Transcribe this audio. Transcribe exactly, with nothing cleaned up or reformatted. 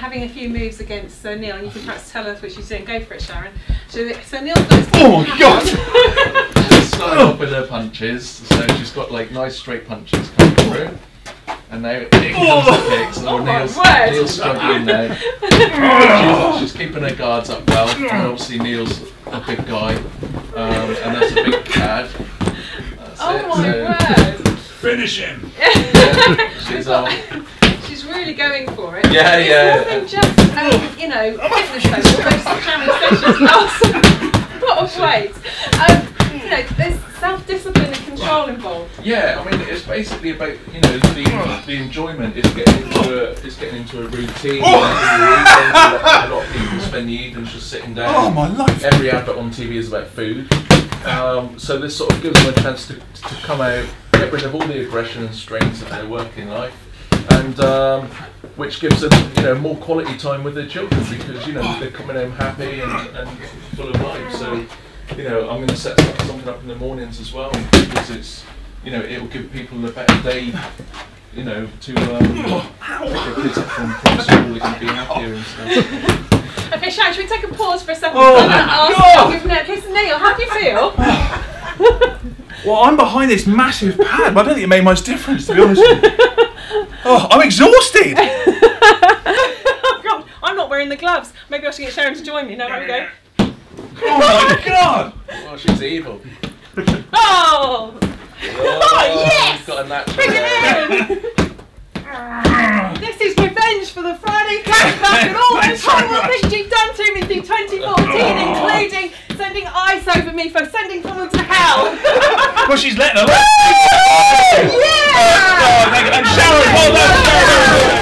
having a few moves against uh, Neil, and you can perhaps tell us what she's doing. Go for it, Sharon. So, so Neil's got his oh my god! She's starting off with her punches, so she's got like nice straight punches coming through. And now it comes oh. the kicks, and oh Neil's, Neil's struggling now. she's, she's keeping her guards up well, and obviously Neil's a big guy, um, and that's a big pad. That's oh it. my so, word! Finish him! Yeah, she's on. She's really going for it. Yeah, it's yeah. more than just, um, you know, fitness though. Although Sharon says she's lost a lot of weight. Um, you know, there's self-discipline and control involved. Yeah, I mean, it's basically about, you know, the, the enjoyment is getting into a, is getting into a routine. Oh. A lot of people spend the evenings just sitting down. Oh my life! Every advert on T V is about food. Um, so this sort of gives them a chance to, to come out, get rid of all the aggression and strains of their working life, and um, which gives them, you know, more quality time with their children, because, you know, they're coming home happy and, and full of life. So, you know, I'm going to set something up in the mornings as well, because it's, you know, it will give people a better day, you know, to um, pick their kids up from, from school. They're going to be happier and stuff. Okay, Sharon, should we take a pause for a second? Oh, I'm ask Neil. Okay, so Neil, how do you feel? Well, I'm behind this massive pad, but I don't think it made much difference, to be honest with you. Oh, I'm exhausted! Oh God, I'm not wearing the gloves. Maybe I should get Sharon to join me. No, there we go. Oh my god! Well, she's evil. Oh! Oh, yes! She's got a natural Bring it in! This is revenge for the Friday flashback and all those horrible things you've done to me through twenty fourteen, including sending ice over me for sending someone to hell. Well, she's letting her. Yeah! Oh, thank you. And Sharon, well done, Sharon.